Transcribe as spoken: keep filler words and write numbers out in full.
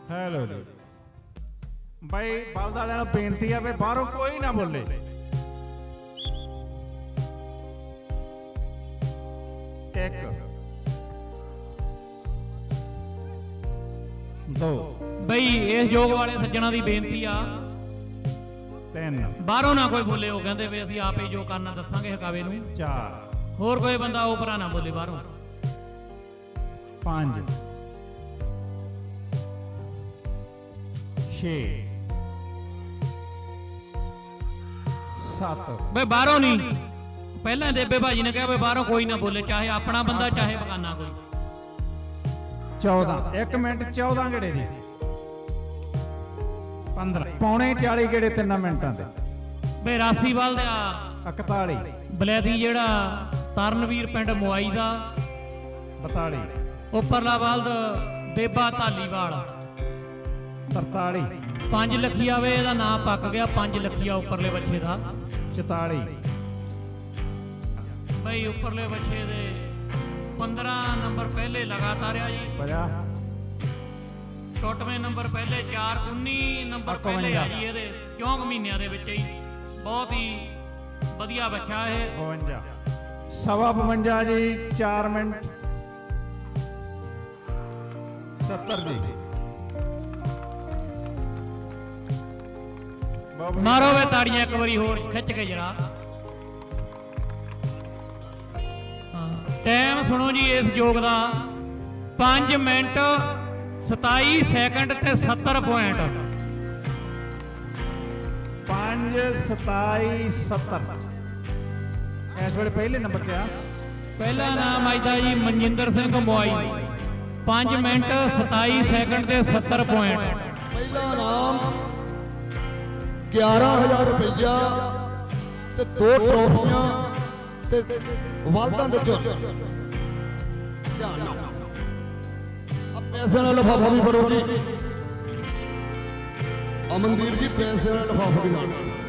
Hello ਜੀ भाई बल्द वाले बेनती है बाहरों कोई ना बोले। एक दो बई इस योग वाले सज्जणा की बेनती आ तीन बाहरों ना कोई बोले वो कहते भी असीं आप ही जो करना दसांगे हकावे नूं। चार होर कोई बंदा उपरा ना बोले बाहरों। पांच छे सत बे बाहरों नहीं पहले देबे भाजी ने कहा भाई बाहरों कोई ना बोले चाहे अपना बंदा चाहे बगाना कोई। चौदह एक मिनट चौदह गेड़े जी पंद्रह पौने चाली गेड़े तीन मिनटा दे बे रासीवाल दा इकताली बलैती जेड़ा तरनवीर पिंड मुआई दा बताली उपरला बल्द बेबा धालीवाल तरताली पांच लखिया वे दा नाम पक गया पांच लखिया उपरले बच्चे दा चौताली बई उपरले बच्चे दे पंद्रह नंबर पहले लगातार आ जी पचास टोटवें नंबर पहले चार उन्नी नंबर पहले आ जी ये चौंक महीनों के विच ही बहुत ही वधिया बच्चा है। बवंजा सवा बवंजा जी चार मिनट सत्तर जी मारो वे ताड़ियां एक बारी होर खिच के जरा। टाइम सुनो जी इस योग का पांच मिनट सताई सैकंड ते सत्तर पॉइंट पांच सताई सत्तर इस वे पहले नंबर क्या पहला नाम आईदा जी मनजिंदर सिंह मुआई पांच मिनट सताई सैकंड ते सत्तर पॉइंट। पहला नाम ग्यारह हजार रुपया ते दो ट्रॉफियां ते वालदा दे चुन ध्यान नाल अब पैसे वाला लिफाफा भी भरो जी अमनदीप जी पैसे वाला लिफाफा भी नाल।